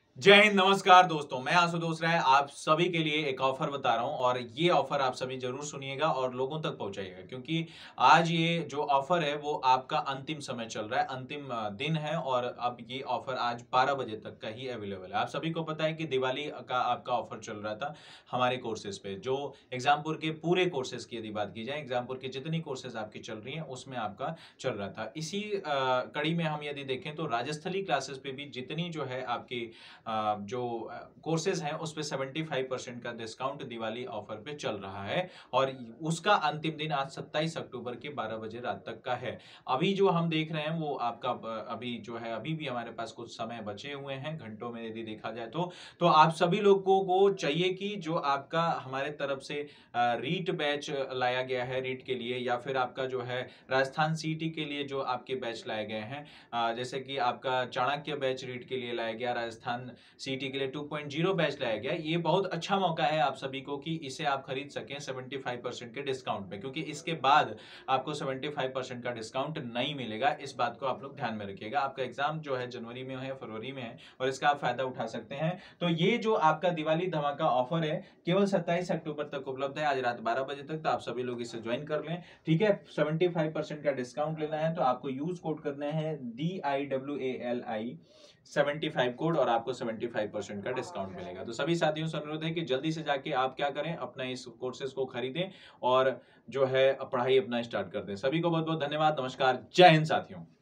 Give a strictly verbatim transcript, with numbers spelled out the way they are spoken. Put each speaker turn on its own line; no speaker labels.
जय हिंद, नमस्कार दोस्तों, मैं आशुतोष राय आप सभी के लिए एक ऑफर बता रहा हूं और ये ऑफर आप सभी जरूर सुनिएगा और लोगों तक पहुंचाइएगा क्योंकि आज ये जो ऑफर है वो आपका अंतिम समय चल रहा है, अंतिम दिन है और अब ये ऑफर आज बारह बजे तक का ही अवेलेबल है। आप सभी को पता है कि दिवाली का आपका ऑफर चल रहा था हमारे कोर्सेज पे, जो एग्जामपुर के पूरे कोर्सेज की यदि बात की जाए, एग्जामपुर की जितनी कोर्सेज आपकी चल रही हैं उसमें आपका चल रहा था। इसी कड़ी में हम यदि देखें तो राजस्थली क्लासेस पे भी जितनी जो है आपकी जो कोर्सेज हैं उस पे पचहत्तर परसेंट का डिस्काउंट दिवाली ऑफर पे चल रहा है और उसका अंतिम दिन आज सत्ताईस अक्टूबर के बारह बजे रात तक का है। अभी जो हम देख रहे हैं वो आपका अभी जो है अभी भी हमारे पास कुछ समय बचे हुए हैं, घंटों में यदि देखा जाए तो तो आप सभी लोगों को चाहिए कि जो आपका हमारे तरफ से रीट बैच लाया गया है रीट के लिए, या फिर आपका जो है राजस्थान सीटी के लिए जो आपके बैच लाए गए हैं, जैसे कि आपका चाणक्य बैच रीट के लिए लाया गया, राजस्थान सीटी के लिए टू पॉइंट ज़ीरो बैच लाया गया। ये बहुत अच्छा मौका है आप सभी को कि इसे आप खरीद सकें पचहत्तर परसेंट के डिस्काउंट पे, क्योंकि इसके बाद आपको पचहत्तर परसेंट का डिस्काउंट नहीं मिलेगा। इस बात को आप लोग ध्यान में रखिएगा। आपका एग्जाम जो है जनवरी में है, फरवरी में है और इसका आप फायदा उठा सकते हैं। तो ये जो आपका दिवाली धमाका ऑफर है केवल सत्ताईस अक्टूबर तक उपलब्ध है, आज रात बारह बजे तक। तो आप सभी लोग इसे ज्वाइन कर लें, ठीक है। पचहत्तर परसेंट का डिस्काउंट लेना है तो आपको यूज कोड करना है D I W A L I पचहत्तर कोड और आपको पचहत्तर परसेंट का डिस्काउंट मिलेगा। तो सभी साथियों से अनुरोध है कि जल्दी से जाके आप क्या करें, अपना इस कोर्सेज को खरीदें और जो है पढ़ाई अपना स्टार्ट कर दें। सभी को बहुत बहुत धन्यवाद, नमस्कार, जय हिंद साथियों।